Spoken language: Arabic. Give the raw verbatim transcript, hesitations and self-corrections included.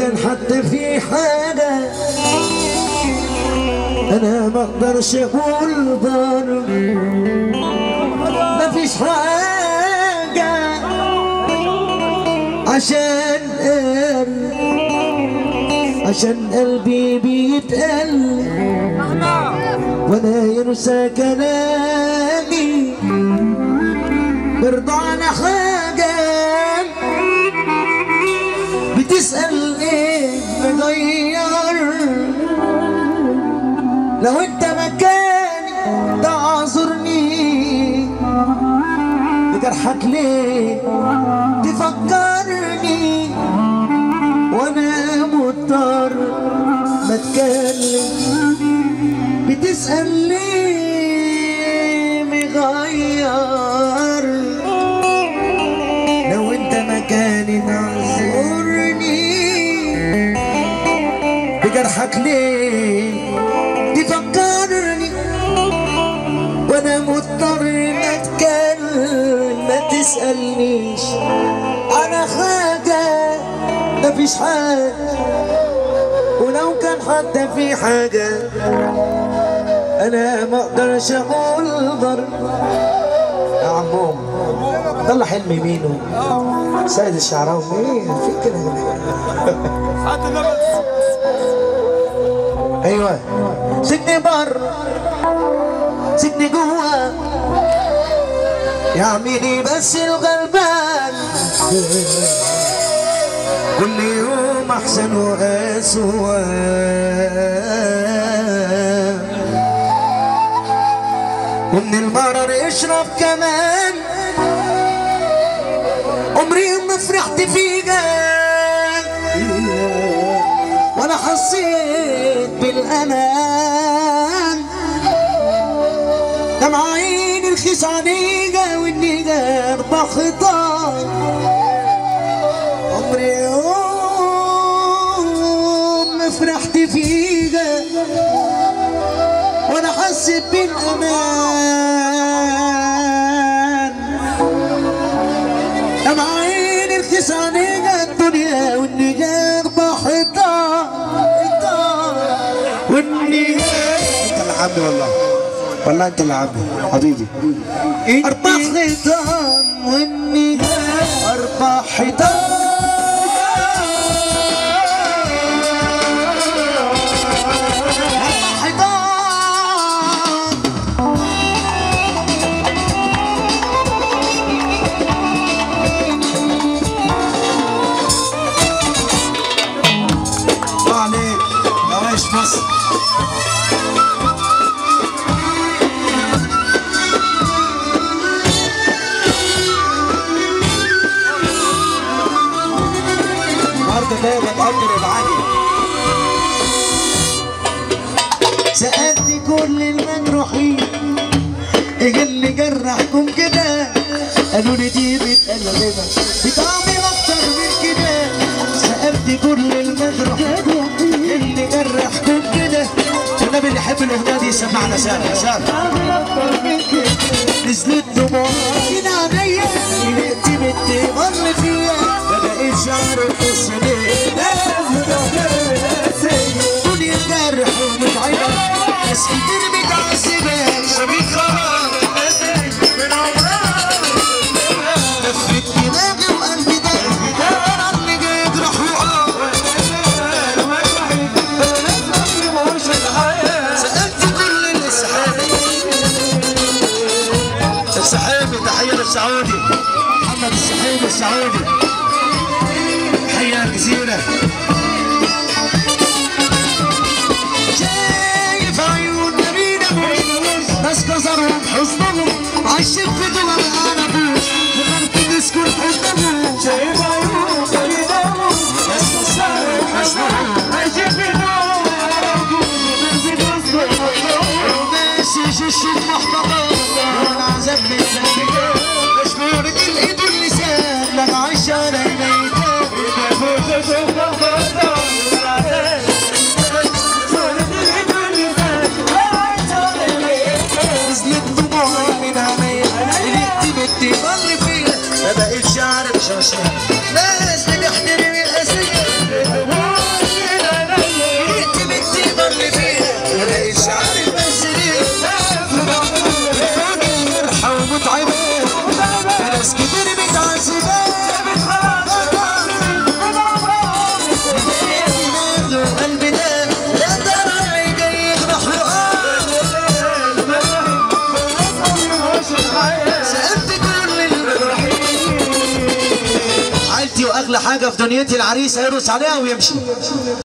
كان حتى في حاجة انا ما اقدرش اقول ضر، ما فيش حاجة عشان قلبي عشان قلبي بيتقل وانا ينسى كلامي برضى على حاجة. بتسأل ايه مغير؟ لو انت مكاني تعذرني بجرحك ليه تفكرني وانا مضطر بتكلم. بتسأل ليه مغير؟ لو انت مكاني تعذرني بجرحك ليه تفكرني وانا مضطر اتكلم. ما تسألنيش انا حاجة، مفيش حاجة، ولو كان حتى في حاجة انا ما اقدرش اقول ضر. يا عموم طلع حلمي مينو سيد الشعراوي مين في كده. ايوه سجن بر سجن جوا يعملي بس الغلبان كل يوم احسن واسوأ. ومن المرر اشرب كمان عمري ما فرحت فيها ولا حسيت بالامان. دمع عيني الخيس عليها والنيجا اربع خطاب عمري يوم ما فرحت فيها وانا حسيت بالامان. دمع عيني الخيس عليها الدنيا والنيجا اربع خطاب والنيجا. انت اللي عمي والله والله انت اللي عمي حبيبي. اربع خيطان والنيجا اربع حيطان سألت كل المجروحين ايه اللي جرحكم كده؟ قالوا لي دي بتقلبها بتعمل اكتر من كده. سألت كل المجروحين ايه اللي جرحكم كده؟ النبي اللي يحب الاغنيه دي سمعنا سامع سامع. نزلت دموع من عينيا لقيت بنتي مر فيها ما بقيتش اعرف القصه ليه. دنيا جرح ومتعبه ناس كتير متعذبه شبيك خلاص من عمرها لفت دماغي وقلبي ده انا اللي جاي يجرح وقع. سألت كل السحابي السحابي تحية للسعودي محمد السحابي السعودي تحية الجزيرة. شايف عيون نبينا ناس كسرهم حزنهم عايشين في دول العنبوش وغرب تسكن حزنهم. شايف عيون نبينا ناس كسرهم حزنهم عايشين في دول العنبوش ماشي جيش المحتضر والعذاب متسلكة مشمورة الايد واللسان لك عايشة على ميتان. ما بقيتش اعرف شو ناس بتحترم الاسية اغلى حاجه في دنيتي العريس هيرقص عليها ويمشي.